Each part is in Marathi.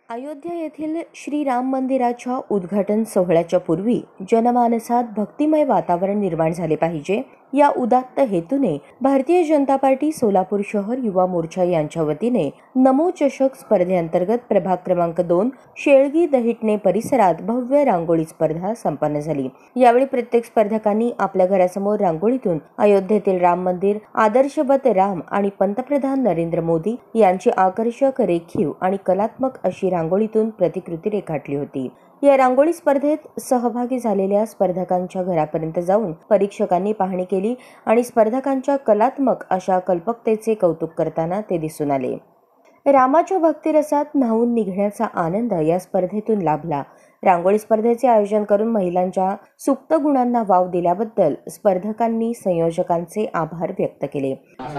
अयोध्या येथील श्रीराम मंदिराच्या उद्घाटन सोहळ्याच्या पूर्वी जनमानसात भक्तिमय वातावरण निर्माण झाले पाहिजे या उदात्त हेतूने भारतीय जनता पार्टी सोलापूर शहर युवा मोर्चा यांच्या वतीने नमो चषक स्पर्धेअंतर्गत प्रभाग क्रमांक 2 शेळगी दहिटणे परिसरात भव्य रांगोळी स्पर्धा संपन्न झाली। यावेळी प्रत्येक स्पर्धकांनी आपल्या घरासमोर रांगोळीतून अयोध्येतील राम मंदिर, आदर्शवत राम आणि पंतप्रधान नरेंद्र मोदी यांची आकर्षक, रेखीव आणि कलात्मक अशी रांगोळीतून प्रतिकृती रेखाटली होती। या रांगोळी स्पर्धेत सहभागी झालेल्या स्पर्धकांच्या घरापर्यंत जाऊन परीक्षकांनी पाहणी केली आणि स्पर्धकांच्या कलात्मक अशा कल्पकतेचे कौतुक करताना ते दिसून आले। रामाच्या भक्तिरसात न्हाऊन निघण्याचा आनंद या स्पर्धेतून लाभला। रांगोळी स्पर्धेचे आयोजन करून महिलांच्या सुप्त गुणांना वाव दिल्याबद्दल स्पर्धकांनी संयोजकांचे आभार व्यक्त केले।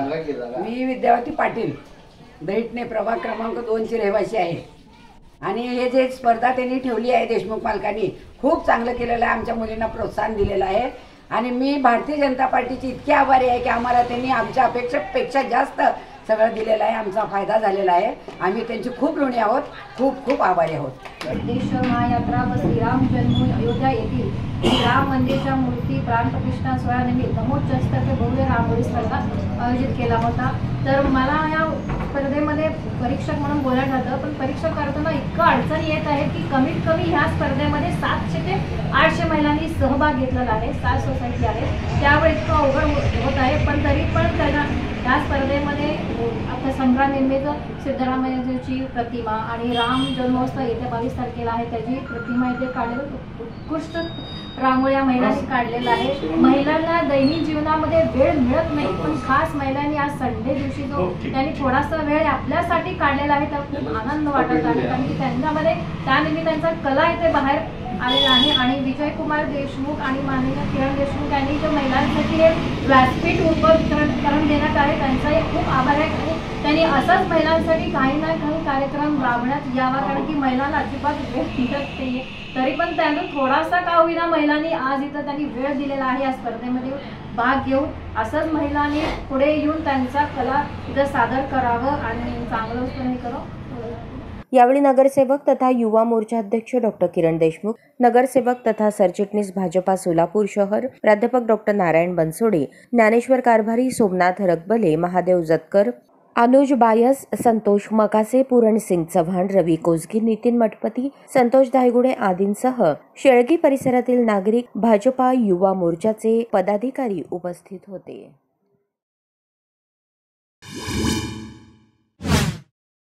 मी विद्यावती पाटील, दहिटणे प्रभाग क्रमांक 2 ची रहिवासी आहे आणि हे जे स्पर्धा त्यांनी ठेवली आहे देशमुख मालकांनी खूप चांगलं केलेलं आहे। आमच्या मुलींना प्रोत्साहन दिलेलं आहे आणि मी भारतीय जनता पार्टीची इतकी आभारी आहे की आम्हाला त्यांनी आमच्या अपेक्षेपेक्षा जास्त सगळं दिलेलं आहे। आमचा फायदा झालेला आहे। आम्ही त्यांची खूप ऋणी आहोत, खूप खूप आभारी आहोत। देश महायात्रा व श्रीराम जन्मभूमी अयोध्या येथील राम मंदिराच्या मूर्ती प्राण प्रतिष्ठा सोहळ्यानिमित्त नमो चषक भव्य रांगोळी स्पर्धा आयोजित केला होता। तर मला या स्पर्धेमध्ये परीक्षक म्हणून बोलायला जातं, पण परीक्षक करताना इतकं अडचण येत आहे की कमीत कमी ह्या स्पर्धेमध्ये 700 ते 800 महिलांनी सहभाग घेतलेला आहे। 7 सोसायटी आहेत, त्यामुळे इतकं अवघड होत आहे। पण तरी पण त्यांना या स्पर्धेमध्ये आपल्या संग्राम निर्मित सिद्धरामय्याची प्रतिमा आणि राम जन्मोत्सव येत्या 22 तारखेला आहे, त्याची प्रतिमा इथे काढलेली उत्कृष्ट रांगोळ्या महिलांनी काढलेला आहे। महिलांना दैनिक जीवनामध्ये वेळ मिळत नाही, पण खास महिलांनी आज संडे दिवशी जो त्यांनी थोडासा वेळ आपल्यासाठी काढलेला आहे, तर खूप आनंद वाटत आहे। कारण की त्यांच्यामध्ये त्यानिमित्तांचा कला इथे बाहेर आलेला आहे आणि विजयकुमार देशमुख आणि माननीय किरण देशमुख यांनी जो महिलांसाठी हे व्यासपीठ उपकरण देण्यात आहे, त्यांचाही खूप आभार आहे। त्यांनी असंच महिलांसाठी काही ना काही कार्यक्रम राबवण्यात यावा, कारण की महिलांना अजिबात वेळ मिळत नाहीये। तरी पण त्यातून थोडासा का होईना महिलांनी आज इथं त्यांनी वेळ दिलेला आहे या स्पर्धेमध्ये भाग घेऊन। असंच महिलांनी पुढे येऊन त्यांचा कला इथं सादर करावं आणि चांगलं करावं। यावेळी नगरसेवक तथा युवा मोर्चा अध्यक्ष डॉक्टर किरण देशमुख, नगरसेवक तथा सरचिटणीस भाजपा सोलापूर शहर प्राध्यापक डॉक्टर नारायण बनसोडे, ज्ञानेश्वर कारभारी, सोमनाथ रगबले, महादेव जतकर, अनुज बायस, संतोष मकासे, पूरण सिंग चव्हाण, रवी कोसगी, नितीन मठपती, संतोष धायगुडे आदींसह शेळगी परिसरातील नागरिक, भाजपा युवा मोर्चाचे पदाधिकारी उपस्थित होते।